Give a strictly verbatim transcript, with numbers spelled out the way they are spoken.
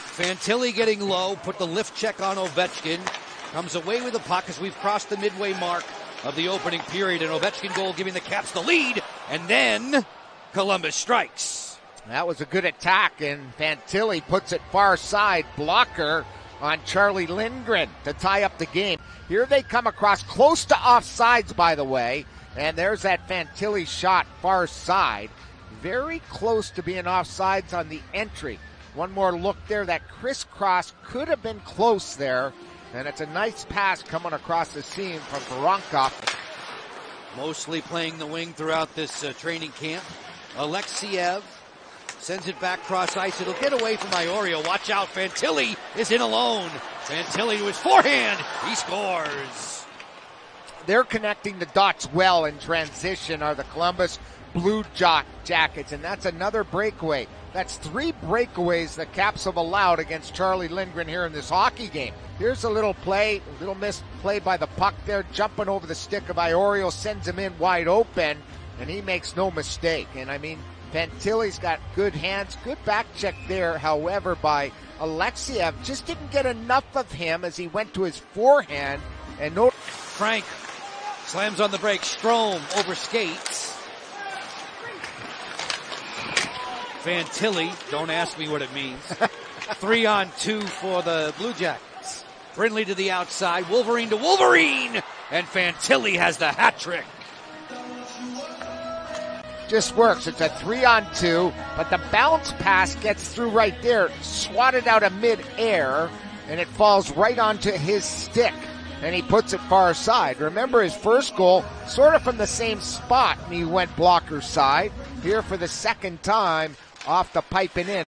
Fantilli getting low, put the lift check on Ovechkin. Comes away with the puck as we've crossed the midway mark of the opening period. An Ovechkin goal giving the Caps the lead. And then Columbus strikes. That was a good attack, and Fantilli puts it far side. Blocker on Charlie Lindgren to tie up the game. Here they come across, close to offsides, by the way. And there's that Fantilli shot far side. Very close to being offsides on the entry. One more look there. That crisscross could have been close there. And it's a nice pass coming across the seam from Voronkov. Mostly playing the wing throughout this uh, training camp. Alexiev sends it back cross ice. It'll get away from Iorio. Watch out. Fantilli is in alone. Fantilli to his forehand. He scores. They're connecting the dots well in transition are the Columbus Blue Jackets, and that's another breakaway. That's three breakaways the Caps have allowed against Charlie Lindgren here in this hockey game. Here's a little play, a little missed play by the puck there, jumping over the stick of Iorio, sends him in wide open, and he makes no mistake. And I mean, Fantilli's got good hands, good back check there, however, by Alexiev. Just didn't get enough of him as he went to his forehand, and no... Frank slams on the brake, Strome over skates. Fantilli, don't ask me what it means. Three on two for the Blue Jackets. Brindley to the outside, Wolverine to Wolverine, and Fantilli has the hat trick. Just works. It's a three on two, but the bounce pass gets through right there, swatted out of mid-air, and it falls right onto his stick, and he puts it far side. Remember his first goal, sort of from the same spot, and he went blocker side. Here for the second time, off the pipe and in.